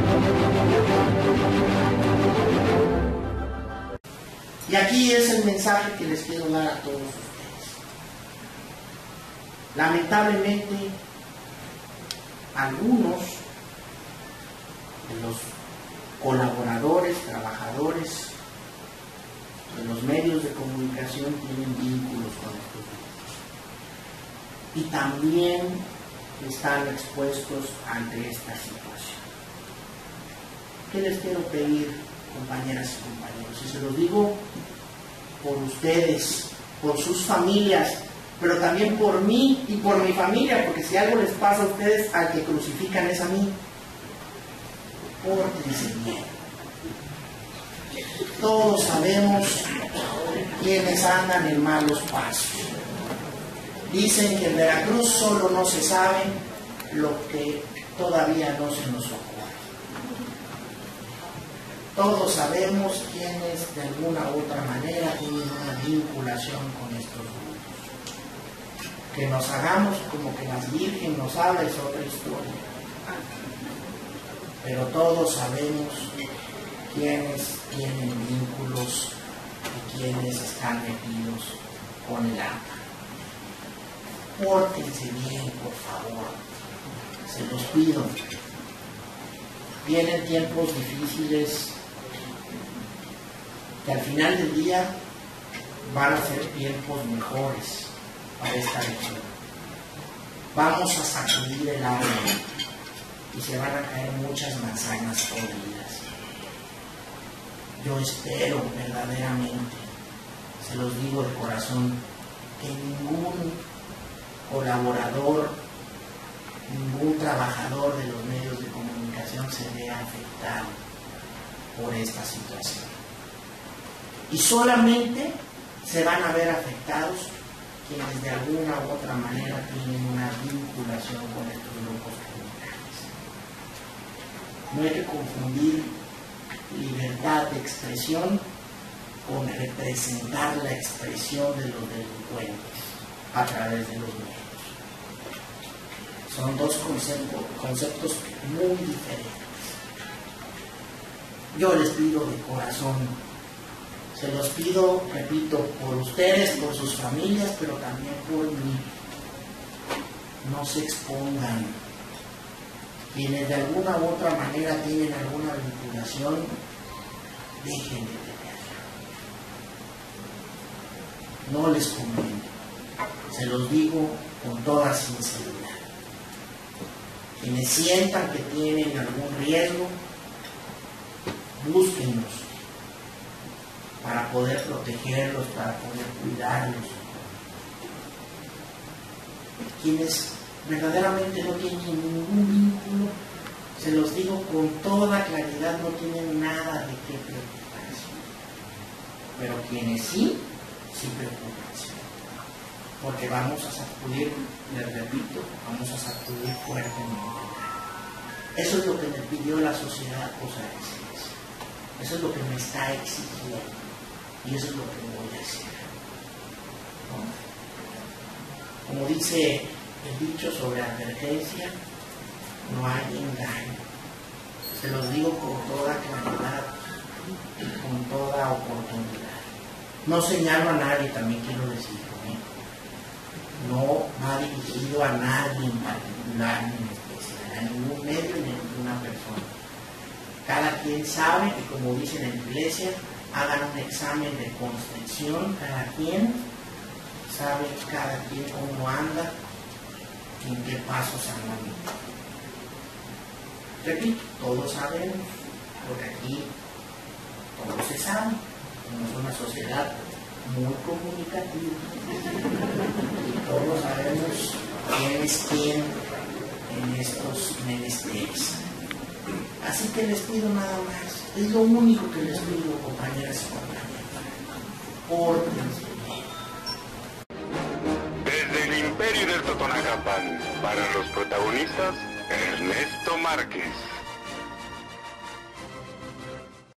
Y aquí es el mensaje que les quiero dar a todos ustedes. Lamentablemente, algunos de los colaboradores, trabajadores de los medios de comunicación tienen vínculos con estos grupos y también están expuestos ante esta situación. ¿Qué les quiero pedir, compañeras y compañeros? Y se los digo por ustedes, por sus familias, pero también por mí y por mi familia, porque si algo les pasa a ustedes, al que crucifican es a mí. Pórtense bien. Todos sabemos quiénes andan en malos pasos. Dicen que en Veracruz solo no se sabe lo que todavía no se nos ocurre. Todos sabemos quiénes de alguna u otra manera tienen una vinculación con estos grupos. Que nos hagamos como que las Virgen nos habla es otra historia. Pero todos sabemos quiénes tienen vínculos y quiénes están metidos con el AMPA. Pórtense bien, por favor. Se los pido. Vienen tiempos difíciles que al final del día van a ser tiempos mejores para esta región. Vamos a sacudir el árbol y se van a caer muchas manzanas podridas. Yo espero verdaderamente, se los digo de corazón, que ningún colaborador, ningún trabajador de los medios de comunicación se vea afectado por esta situación. Y solamente se van a ver afectados quienes de alguna u otra manera tienen una vinculación con estos grupos criminales. No hay que confundir libertad de expresión con representar la expresión de los delincuentes a través de los medios. Son dos conceptos muy diferentes. Yo les pido de corazón, se los pido, repito, por ustedes, por sus familias, pero también por mí. No se expongan. Quienes de alguna u otra manera tienen alguna vinculación, dejen de tenerla. No les conviene. Se los digo con toda sinceridad. Quienes sientan que tienen algún riesgo, búsquenlos para poder protegerlos, para poder cuidarlos. Quienes verdaderamente no tienen ningún vínculo, se los digo con toda claridad, no tienen nada de qué preocuparse. Pero quienes sí, sí preocuparse. Porque vamos a sacudir, les repito, vamos a sacudir fuertemente. Eso es lo que me pidió la sociedad costarricense. Eso es lo que me está exigiendo. Y eso es lo que voy a hacer. ¿No? Como dice el dicho sobre advertencia, no hay engaño. Se los digo con toda claridad y con toda oportunidad. No señalo a nadie, también quiero decirlo. No va dirigido a nadie en particular, ni en especial, a ningún medio ni a ninguna persona. Cada quien sabe, y como dicen en la iglesia, hagan un examen de constricción, cada quien sabe cómo anda, en qué pasos anda. Repito, todos sabemos, porque aquí todo se sabe, somos una sociedad muy comunicativa y todos sabemos quién es quién en estos menesteres. Así que les pido nada más, es lo único que les pido, compañeras y compañeros, pórtense bien. Desde el imperio del Totonacapan, para los protagonistas, Ernesto Márquez.